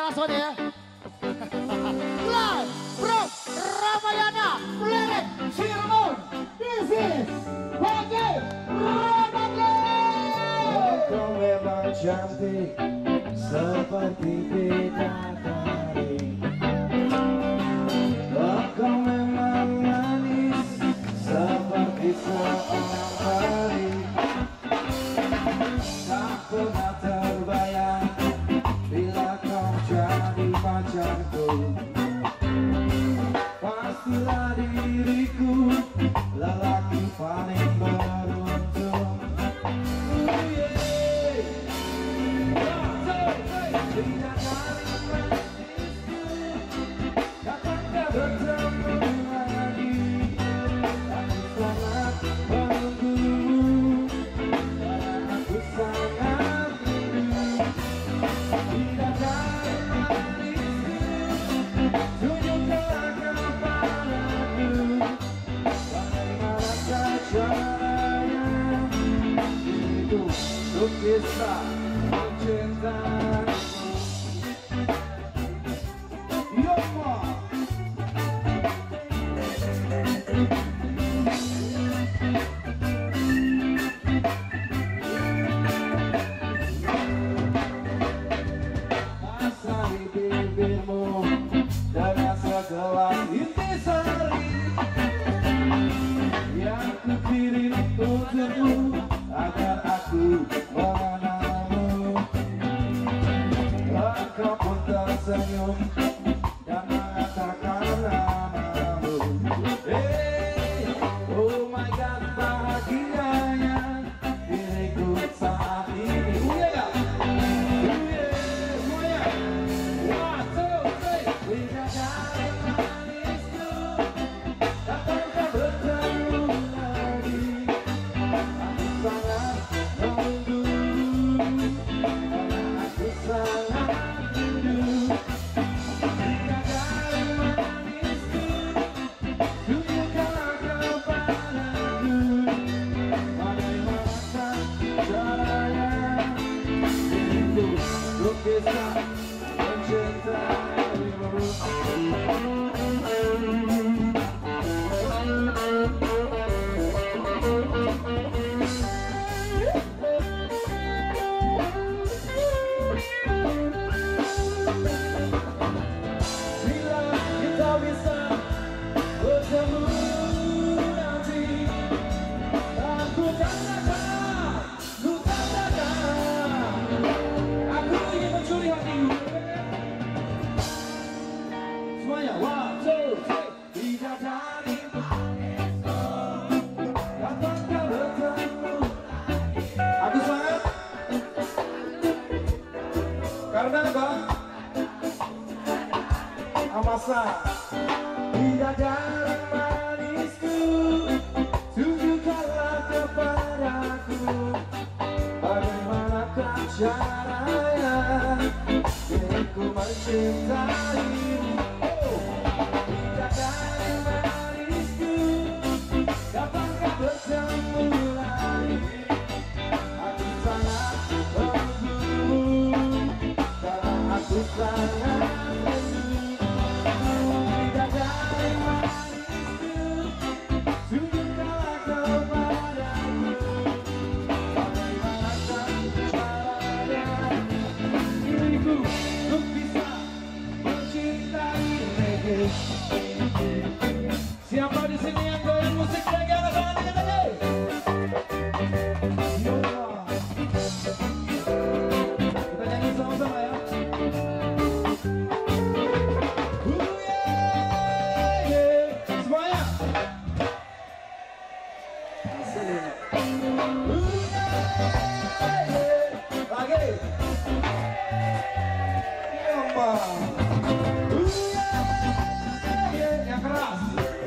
langsung ya. Live from Ramayana, Planet Cirebon. This is Bagi Ramadhan. Kau memang cantik seperti bidadari. Kau memang manis seperti seorang peri. Tak pernah terbayang bila kau jadi pacarku. Pastilah diriku lelaki paling beruntung. Bidadari manisku, kapankah bertemu lagi? Aku sangat menunggumu, karena aku sangat rindu. Bidadari manisku, tunjukkanlah kepadaku bagaimanakah caranya hidup untuk bisa mencintai. Basahi bibirmu dengan segelas intisari yang kukirim untukmu agar aku mengenalmu. Engkau pun tersenyum dan mengatakan namamu. Hey, oh my God, bahagianya diriku saat ini. Semuanya. One, two, three. Bidadari manisku, kapankah bertemu lagi? Aku sangat menunggu, karena aku sangat rindu. Bidadari manisku, tunjukkanlah kepadaku bagaimanakah caranya diriku untuk bisa mencintaimu. Bila kita bisa bertemu nanti, aku katakan, aku ingin mencuri hatimu. Semuanya, one, two, three. Bidadari manisku, kapankah bertemu? Aku sangat, karena apa? Amasa. Bidadari manisku, tunjukkanlah kepadaku bagaimanakah caranya diriku mencintaimu. Bidadari manisku, kapankah bertemu lagi? Aku sangat menunggumu, karena aku sangat rindu. Bidadari manisku, tunjukkanlah kepadaku bagaimanakah caranya diriku untuk bisa mencintai reggae. Siapa di sini yang doyan musik reggae? Angkat tangan aja. Kita nyanyi sama-sama ya. Semuanya. Lagi. Yang keras.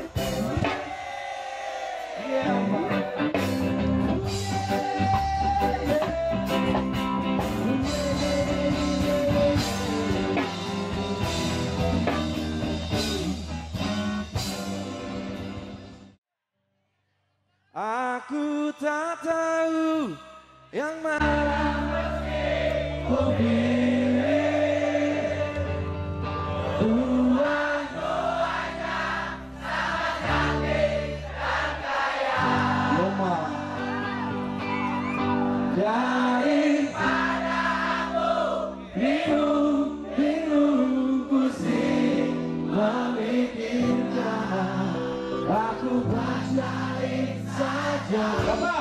Aku tak tahu yang mana hobi Aku pelajari saja. Apa?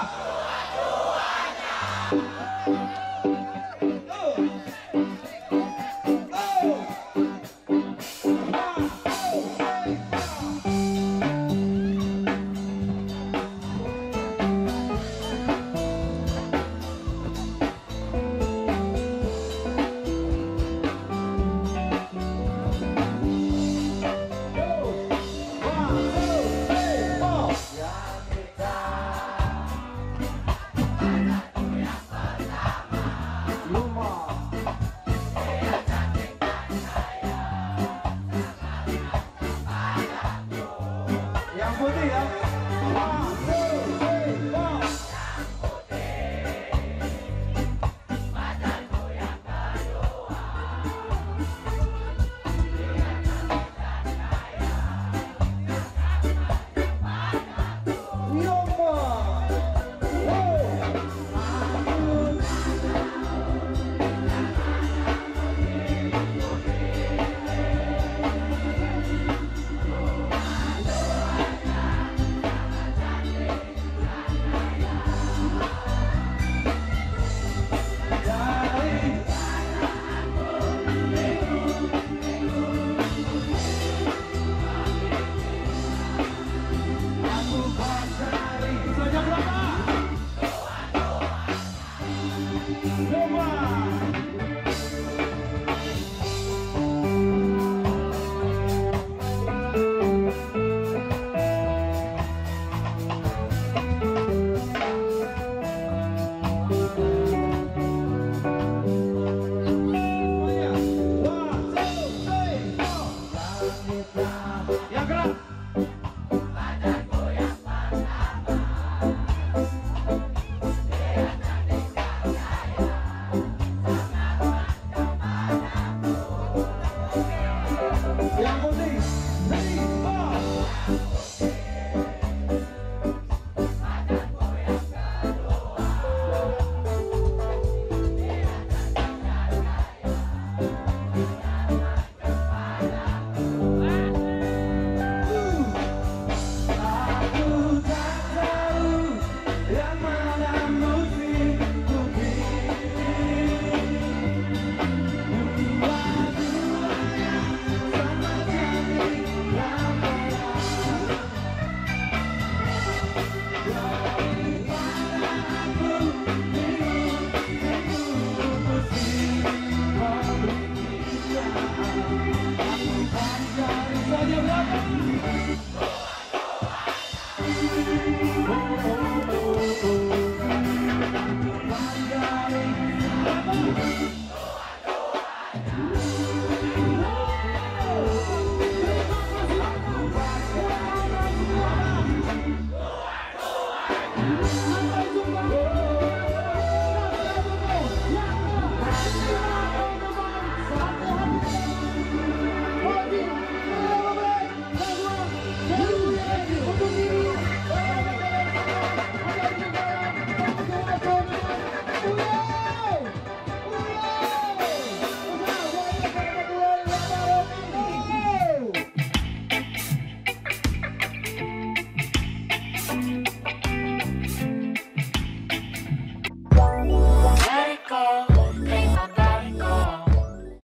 Saja berapa?